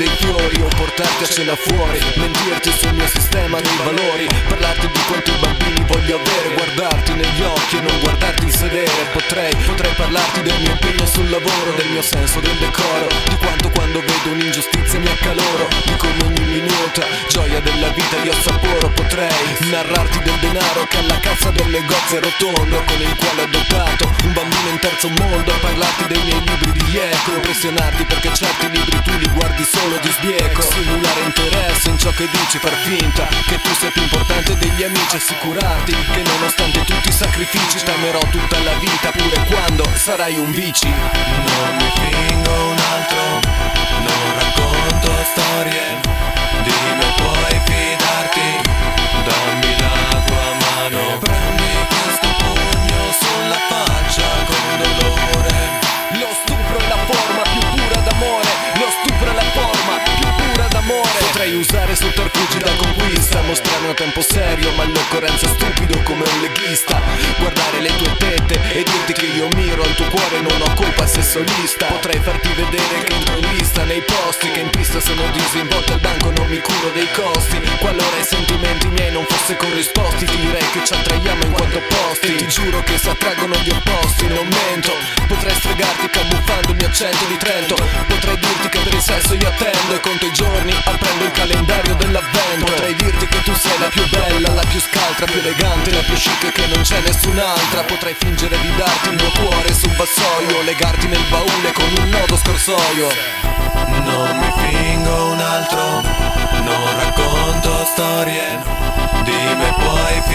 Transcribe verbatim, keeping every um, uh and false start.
dei fiori o portarti a cena fuori, mentirti sul mio sistema dei valori, parlarti di quanto i bambini voglio avere, guardarti negli occhi e non guardarti in sedere. Potrei, potrei parlarti del mio impegno sul lavoro, del mio senso del decoro, di quanto quando vedo un'ingiustizia mi accaloro, di come ogni minuta, gioia della vita io assaporo. Potrei narrarti del denaro che alla cassa del negozio è rotondo, con il quale ho adottato un bambino in terzo mondo, parlarti dei miei libri di Ieco, impressionarti perché certi libri tu li guardi solo di sbieco, simulare interesse in ciò che dici, far finta che tu sei più importante degli amici, assicurarti che nonostante tutti i sacrifici t'amerò tutta la vita pure quando sarai un bici. Non mi fingo un altro, non racconto storie, di me puoi fidarti, dammi la tua mano, prendi questo pugno sulla faccia con dolore. Lo stupro è la forma più pura d'amore, lo stupro è la forma più pura d'amore. Potrei usare sotterfugi da conquista, mostrarmi a tempo serio ma all'occorrenza stupido come un leghista, guardare le tue tette e dirti che io miro al tuo cuore, non ho colpa se solista. Potrei farti vedere che entro in lista nei posti, che in pista sono disinvolto al banco, non mi curo dei costi, qualora i sentimenti miei non fosse corrisposti, ti direi che ci attraiamo in quanto opposti, ti giuro che si attraggono gli opposti, non mento. Potrei stregarti camuffando il mio accento di Trento, potrei dirti che per il sesso io attendo e conto i giorni aprendo il calendario dell'avvento, potrei dirti che tu sei la più bella, la più scaltra, più elegante, la più chic e che non c'è nessun'altra. Potrei fingere di darti il mio cuore sul vassoio, legarti nel baule con un nodo scorsoio. Non mi fingo un altro, non racconto storie, di me puoi